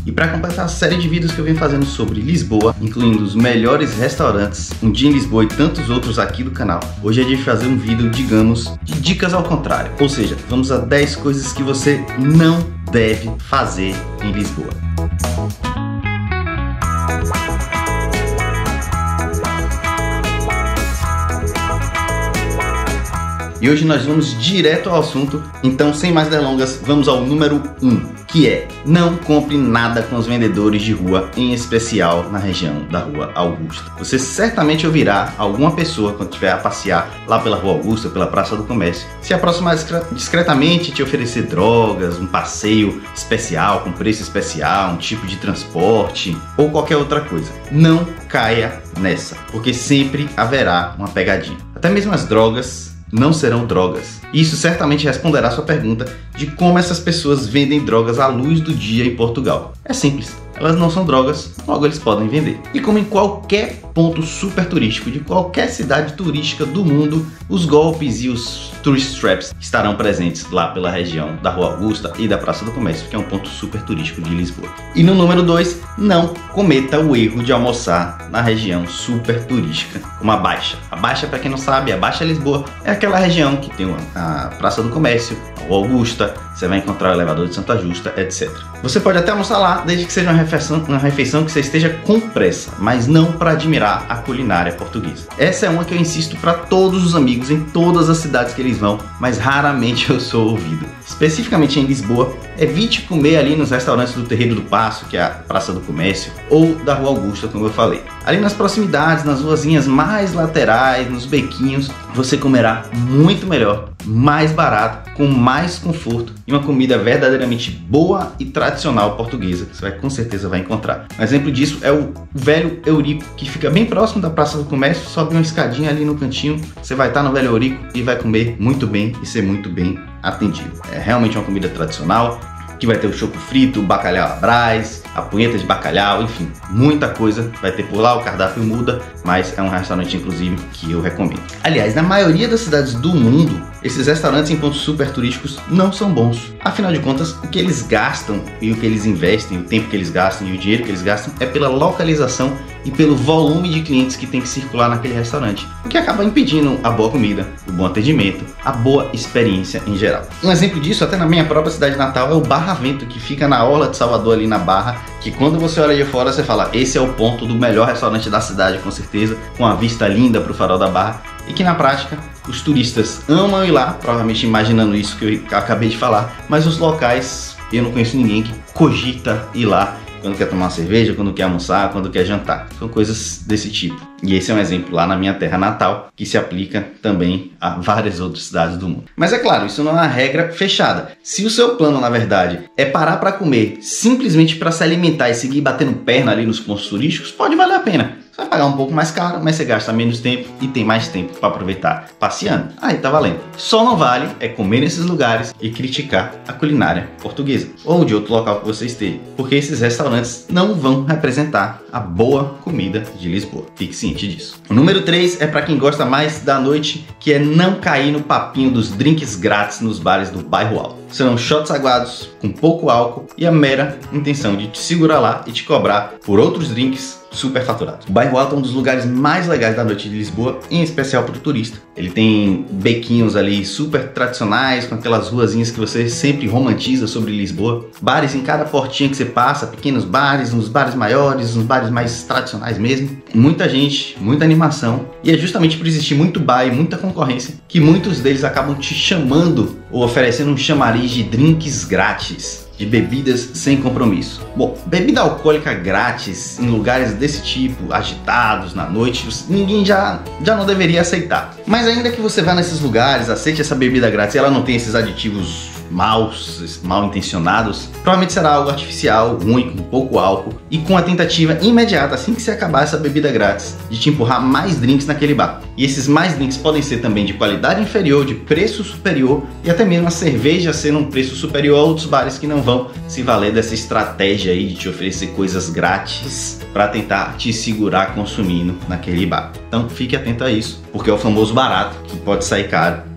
E para completar a série de vídeos que eu venho fazendo sobre Lisboa, incluindo os melhores restaurantes, um dia em Lisboa e tantos outros aqui do canal, hoje é dia de fazer um vídeo, digamos, de dicas ao contrário. Ou seja, vamos a 10 coisas que você não deve fazer em Lisboa. E hoje nós vamos direto ao assunto, então sem mais delongas, vamos ao número 1, que é: não compre nada com os vendedores de rua, em especial na região da Rua Augusta. Você certamente ouvirá alguma pessoa, quando estiver a passear lá pela Rua Augusta, pela Praça do Comércio, se aproximar discretamente e te oferecer drogas, um passeio especial, com preço especial, um tipo de transporte ou qualquer outra coisa. Não caia nessa, porque sempre haverá uma pegadinha. Até mesmo as drogas não serão drogas. Isso certamente responderá a sua pergunta de como essas pessoas vendem drogas à luz do dia em Portugal. É simples, elas não são drogas, logo eles podem vender. E como em qualquer ponto super turístico de qualquer cidade turística do mundo, os golpes e os tourist traps estarão presentes lá pela região da Rua Augusta e da Praça do Comércio, que é um ponto super turístico de Lisboa. E no número 2, não cometa o erro de almoçar na região super turística, como a Baixa. A Baixa, para quem não sabe, a Baixa Lisboa é aquela região que tem a Praça do Comércio, a Rua Augusta, você vai encontrar o elevador de Santa Justa, etc. Você pode até almoçar lá, desde que seja uma refeição que você esteja com pressa, mas não para admirar a culinária portuguesa. Essa é uma que eu insisto para todos os amigos em todas as cidades que eles vão, mas raramente eu sou ouvido. Especificamente em Lisboa, evite comer ali nos restaurantes do Terreiro do Paço, que é a Praça do Comércio, ou da Rua Augusta, como eu falei. Ali nas proximidades, nas ruazinhas mais laterais, nos bequinhos, você comerá muito melhor, mais barato, com mais conforto e uma comida verdadeiramente boa e tradicional portuguesa, que você com certeza vai encontrar. Um exemplo disso é o Velho Eurico, que fica bem próximo da Praça do Comércio. Sobe uma escadinha ali no cantinho, você vai estar no Velho Eurico e vai comer muito bem e ser muito bem atendido. É realmente uma comida tradicional, que vai ter o choco frito, o bacalhau à Brás, a punheta de bacalhau, enfim, muita coisa vai ter por lá. O cardápio muda, mas é um restaurante, inclusive, que eu recomendo. Aliás, na maioria das cidades do mundo, esses restaurantes em pontos super turísticos não são bons. Afinal de contas, o que eles gastam e o que eles investem, o tempo que eles gastam e o dinheiro que eles gastam é pela localização e pelo volume de clientes que tem que circular naquele restaurante, o que acaba impedindo a boa comida, o bom atendimento, a boa experiência em geral. Um exemplo disso, até na minha própria cidade natal, é o Barravento, que fica na orla de Salvador, ali na Barra, que quando você olha de fora, você fala: esse é o ponto do melhor restaurante da cidade, com certeza, com a vista linda para o Farol da Barra, e que na prática os turistas amam ir lá, provavelmente imaginando isso que eu acabei de falar, mas os locais, eu não conheço ninguém que cogita ir lá quando quer tomar uma cerveja, quando quer almoçar, quando quer jantar. São coisas desse tipo. E esse é um exemplo lá na minha terra natal, que se aplica também a várias outras cidades do mundo. Mas é claro, isso não é uma regra fechada. Se o seu plano, na verdade, é parar para comer simplesmente para se alimentar e seguir batendo perna ali nos pontos turísticos, pode valer a pena. Você vai pagar um pouco mais caro, mas você gasta menos tempo e tem mais tempo para aproveitar passeando. Aí tá valendo. Só não vale é comer nesses lugares e criticar a culinária portuguesa ou de outro local que você esteja, porque esses restaurantes não vão representar a boa comida de Lisboa. Fique ciente disso. O número 3 é para quem gosta mais da noite, que é não cair no papinho dos drinks grátis nos bares do bairro alto. Serão shots aguados com pouco álcool e a mera intenção de te segurar lá e te cobrar por outros drinks super faturados. O bairro alto é um dos lugares mais legais da noite de Lisboa, em especial para o turista. Ele tem bequinhos ali super tradicionais, com aquelas ruazinhas que você sempre romantiza sobre Lisboa. Bares em cada portinha que você passa, pequenos bares, uns bares maiores, uns bares mais tradicionais mesmo. Muita gente, muita animação. E é justamente por existir muito bar e muita concorrência que muitos deles acabam te chamando ou oferecendo um chamariz de drinks grátis, de bebidas sem compromisso. Bom, bebida alcoólica grátis em lugares desse tipo, agitados na noite, ninguém já não deveria aceitar. Mas ainda que você vá nesses lugares, aceite essa bebida grátis e ela não tem esses aditivos mal intencionados, provavelmente será algo artificial, ruim, com pouco álcool e com a tentativa imediata, assim que você acabar essa bebida grátis, de te empurrar mais drinks naquele bar. E esses mais drinks podem ser também de qualidade inferior, de preço superior e até mesmo a cerveja ser um preço superior a outros bares que não vão se valer dessa estratégia aí de te oferecer coisas grátis para tentar te segurar consumindo naquele bar. Então fique atento a isso, porque é o famoso barato que pode sair caro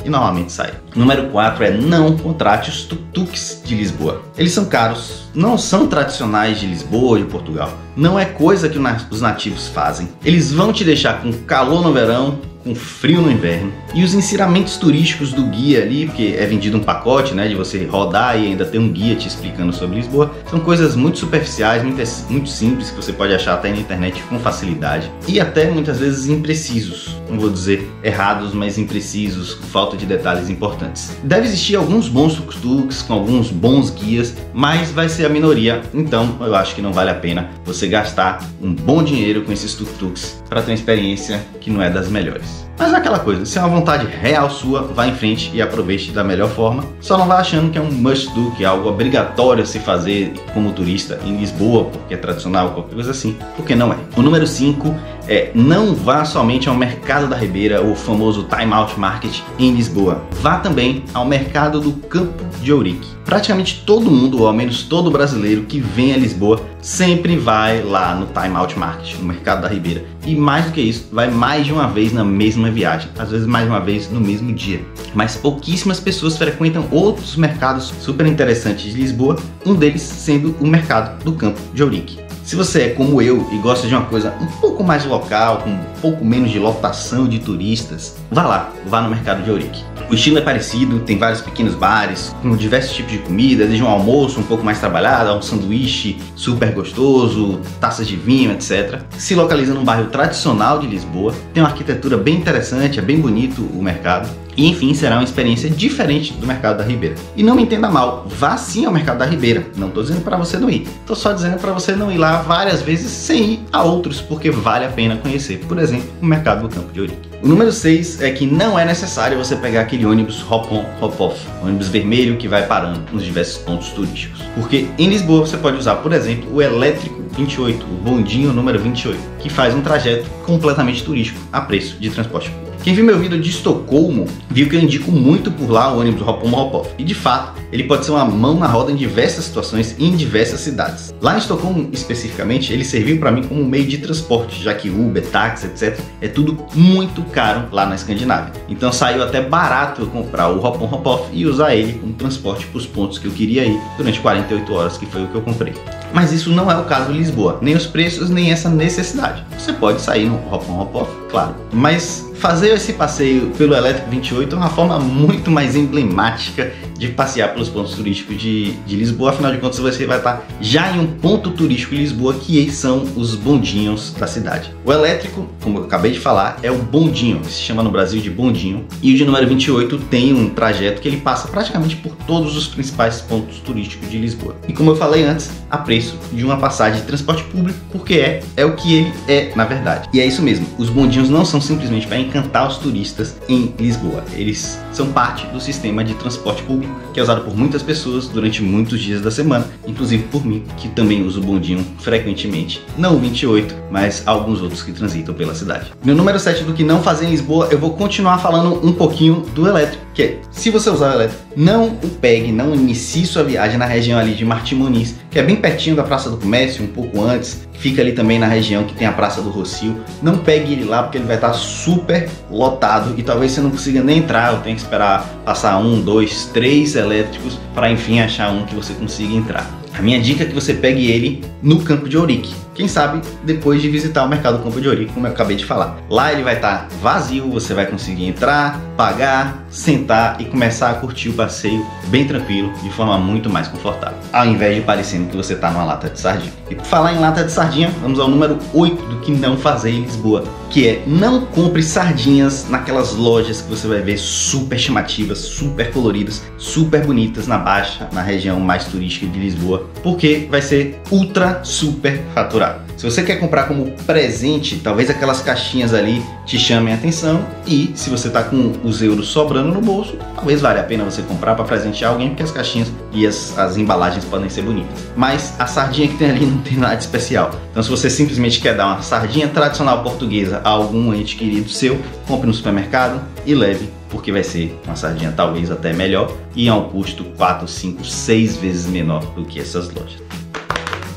e normalmente sai. Número 4 é não contrate os tuk-tuks de Lisboa. Eles são caros, não são tradicionais de Lisboa ou de Portugal. Não é coisa que os nativos fazem. Eles vão te deixar com calor no verão, com frio no inverno. E os ensinamentos turísticos do guia ali, porque é vendido um pacote, né, de você rodar e ainda ter um guia te explicando sobre Lisboa, são coisas muito superficiais, muito simples, que você pode achar até na internet com facilidade. E até muitas vezes imprecisos, não vou dizer errados, mas imprecisos, com falta de detalhes importantes. Deve existir alguns bons tuk-tuks, com alguns bons guias, mas vai ser a minoria, então eu acho que não vale a pena você gastar um bom dinheiro com esses tuk-tuks para ter uma experiência que não é das melhores. Mas é aquela coisa, se é uma vontade real sua, vá em frente e aproveite da melhor forma. Só não vá achando que é um must do, que é algo obrigatório a se fazer como turista em Lisboa, porque é tradicional, qualquer coisa assim, porque não é. O número 5 é não vá somente ao Mercado da Ribeira, o famoso Time Out Market em Lisboa. Vá também ao Mercado do Campo de Ourique. Praticamente todo mundo, ou ao menos todo brasileiro que vem a Lisboa, sempre vai lá no Time Out Market, no Mercado da Ribeira. E mais do que isso, vai mais de uma vez na mesma viagem, às vezes mais de uma vez no mesmo dia. Mas pouquíssimas pessoas frequentam outros mercados super interessantes de Lisboa, um deles sendo o Mercado do Campo de Ourique. Se você é como eu e gosta de uma coisa um pouco mais local, com um pouco menos de lotação de turistas, vá lá, vá no Mercado de Ourique. O estilo é parecido, tem vários pequenos bares, com diversos tipos de comida, desde um almoço um pouco mais trabalhado, a um sanduíche super gostoso, taças de vinho, etc. Se localiza num bairro tradicional de Lisboa, tem uma arquitetura bem interessante, é bem bonito o mercado. E enfim, será uma experiência diferente do Mercado da Ribeira. E não me entenda mal, vá sim ao Mercado da Ribeira. Não estou dizendo para você não ir. Estou só dizendo para você não ir lá várias vezes sem ir a outros, porque vale a pena conhecer, por exemplo, o Mercado do Campo de Ourique. O número 6 é que não é necessário você pegar aquele ônibus hop-on, hop-off, ônibus vermelho que vai parando nos diversos pontos turísticos. Porque em Lisboa você pode usar, por exemplo, o Elétrico 28, o bondinho número 28, que faz um trajeto completamente turístico a preço de transporte público. Quem viu meu vídeo de Estocolmo viu que eu indico muito por lá o ônibus hop-on, hop-off. E de fato, ele pode ser uma mão na roda em diversas situações e em diversas cidades. Lá em Estocolmo, especificamente, ele serviu para mim como um meio de transporte, já que Uber, táxi, etc. é tudo muito caro lá na Escandinávia. Então saiu até barato eu comprar o hop-on, hop-off e usar ele como transporte para os pontos que eu queria ir durante 48 horas, que foi o que eu comprei. Mas isso não é o caso de Lisboa, nem os preços, nem essa necessidade. Você pode sair no hop-on, hop-off, claro, mas fazer esse passeio pelo Elétrico 28 é uma forma muito mais emblemática de passear pelos pontos turísticos de Lisboa. Afinal de contas, você vai estar já em um ponto turístico de Lisboa, que são os bondinhos da cidade. O elétrico, como eu acabei de falar, é o bondinho, que se chama no Brasil de bondinho, e o de número 28 tem um trajeto que ele passa praticamente por todos os principais pontos turísticos de Lisboa. E como eu falei antes, a preço de uma passagem de transporte público, porque é o que ele é na verdade. E é isso mesmo, os bondinhos não são simplesmente para encantar os turistas em Lisboa, eles são parte do sistema de transporte público que é usado por muitas pessoas durante muitos dias da semana, inclusive por mim, que também uso o bondinho frequentemente. Não o 28, mas alguns outros que transitam pela cidade. No número 7 do que não fazer em Lisboa, eu vou continuar falando um pouquinho do elétrico, que é, se você usar o elétrico, não o pegue, não inicie sua viagem na região ali de Martim Moniz, que é bem pertinho da Praça do Comércio, um pouco antes, fica ali também na região que tem a Praça do Rossio. Não pegue ele lá porque ele vai estar super lotado e talvez você não consiga nem entrar, eu tenho que esperar passar 1, 2, 3 elétricos para enfim achar um que você consiga entrar. A minha dica é que você pegue ele no Campo de Ourique. Quem sabe depois de visitar o Mercado do Campo de Ourique, como eu acabei de falar. Lá ele vai estar vazio, você vai conseguir entrar, pagar, sentar e começar a curtir o passeio bem tranquilo, de forma muito mais confortável, ao invés de parecendo que você está numa lata de sardinha. E por falar em lata de sardinha, vamos ao número 8 do que não fazer em Lisboa, que é não compre sardinhas naquelas lojas que você vai ver super chamativas, super coloridas, super bonitas na Baixa, na região mais turística de Lisboa, porque vai ser ultra super faturado. Se você quer comprar como presente, talvez aquelas caixinhas ali te chamem a atenção, e se você está com os euros sobrando no bolso, talvez valha a pena você comprar para presentear alguém, porque as caixinhas e as embalagens podem ser bonitas. Mas a sardinha que tem ali não tem nada de especial. Então se você simplesmente quer dar uma sardinha tradicional portuguesa a algum ente querido seu, compre no supermercado e leve, porque vai ser uma sardinha talvez até melhor e a um custo 4, 5, 6 vezes menor do que essas lojas.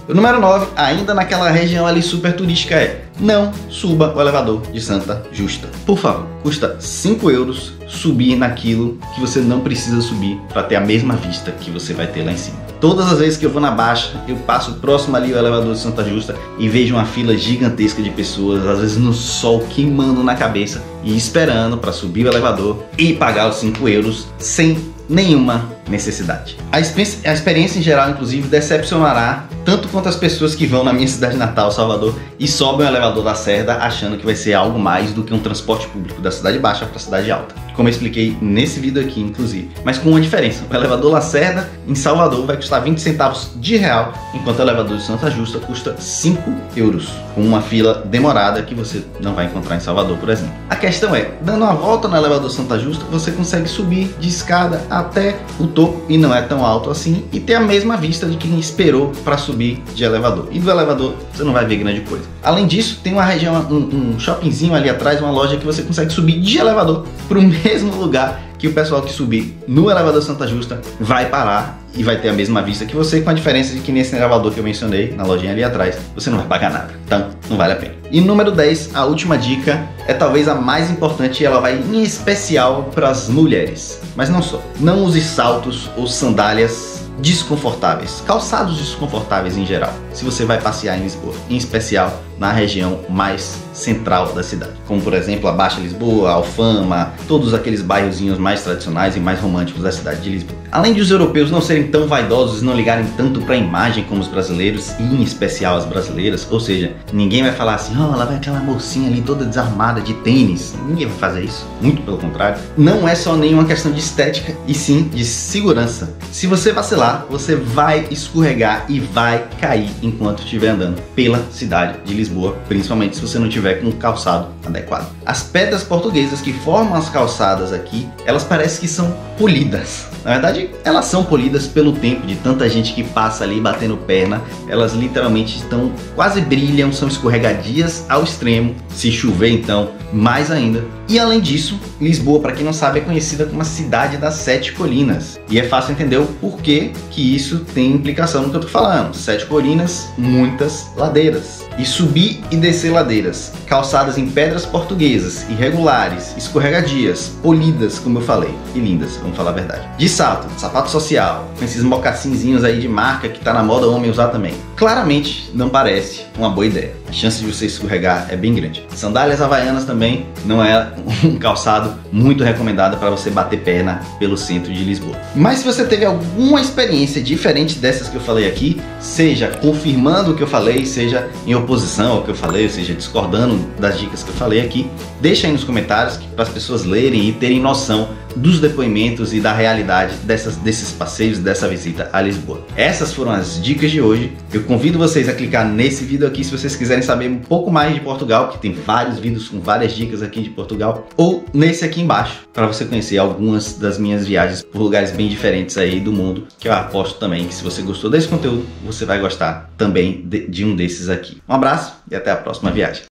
O número 9, ainda naquela região ali super turística, é: não suba o elevador de Santa Justa. Por favor, custa 5 euros subir naquilo que você não precisa subir para ter a mesma vista que você vai ter lá em cima. Todas as vezes que eu vou na Baixa, eu passo próximo ali ao elevador de Santa Justa e vejo uma fila gigantesca de pessoas, às vezes no sol queimando na cabeça e esperando para subir o elevador e pagar os 5 euros sem nenhuma necessidade. A experiência em geral, inclusive, decepcionará tanto quanto as pessoas que vão na minha cidade natal, Salvador, e sobem o elevador da Lacerda achando que vai ser algo mais do que um transporte público da cidade baixa para a cidade alta, como eu expliquei nesse vídeo aqui, inclusive. Mas com uma diferença: o elevador Lacerda em Salvador vai custar 20 centavos de real, enquanto o elevador de Santa Justa custa 5 euros, com uma fila demorada que você não vai encontrar em Salvador, por exemplo. A questão é, dando uma volta no elevador Santa Justa, você consegue subir de escada até o topo, e não é tão alto assim, e ter a mesma vista de quem esperou para subir de elevador. E do elevador você não vai ver grande coisa. Além disso, tem uma região, um shoppingzinho ali atrás, uma loja que você consegue subir de elevador para o mesmo lugar que o pessoal que subir no elevador Santa Justa vai parar e vai ter a mesma vista que você, com a diferença de que nesse elevador que eu mencionei, na lojinha ali atrás, você não vai pagar nada. Então, não vale a pena. E número 10, a última dica, é talvez a mais importante, e ela vai em especial para as mulheres. Mas não só. Não use saltos ou sandálias desconfortáveis, calçados desconfortáveis em geral, se você vai passear em Lisboa, em especial na região mais central da cidade, como por exemplo a Baixa Lisboa, a Alfama, todos aqueles bairrozinhos mais tradicionais e mais românticos da cidade de Lisboa. Além de os europeus não serem tão vaidosos e não ligarem tanto para a imagem como os brasileiros, e em especial as brasileiras, ou seja, ninguém vai falar assim: oh, lá vai aquela mocinha ali toda desarmada de tênis. Ninguém vai fazer isso, muito pelo contrário. Não é só nenhuma questão de estética, e sim de segurança. Se você vacilar, você vai escorregar e vai cair enquanto estiver andando pela cidade de Lisboa, principalmente se você não tiver com um calçado adequado. As pedras portuguesas que formam as calçadas aqui, elas parecem que são polidas. Na verdade, elas são polidas pelo tempo de tanta gente que passa ali batendo perna. Elas literalmente estão, quase brilham, são escorregadias ao extremo. Se chover, então, mais ainda. E além disso, Lisboa, para quem não sabe, é conhecida como a cidade das 7 colinas. E é fácil entender o porquê que isso tem implicação no que eu tô falando. 7 colinas, muitas ladeiras. E subir e descer ladeiras, calçadas em pedras portuguesas, irregulares, escorregadias, polidas, como eu falei, e lindas, vamos falar a verdade. De salto, sapato social, com esses mocassinzinhos aí de marca que tá na moda homem usar também. Claramente não parece uma boa ideia. A chance de você escorregar é bem grande. Sandálias havaianas também não é um calçado muito recomendado para você bater perna pelo centro de Lisboa. Mas se você teve alguma experiência diferente dessas que eu falei aqui, seja confirmando o que eu falei, seja em oposição ao que eu falei, ou seja, discordando das dicas que eu falei aqui, deixa aí nos comentários para as pessoas lerem e terem noção dos depoimentos e da realidade desses passeios, dessa visita a Lisboa. Essas foram as dicas de hoje. Eu convido vocês a clicar nesse vídeo aqui se vocês quiserem saber um pouco mais de Portugal, que tem vários vídeos com várias dicas aqui de Portugal, ou nesse aqui embaixo, para você conhecer algumas das minhas viagens por lugares bem diferentes aí do mundo, que eu aposto também que se você gostou desse conteúdo, você vai gostar também de um desses aqui. Um abraço e até a próxima viagem.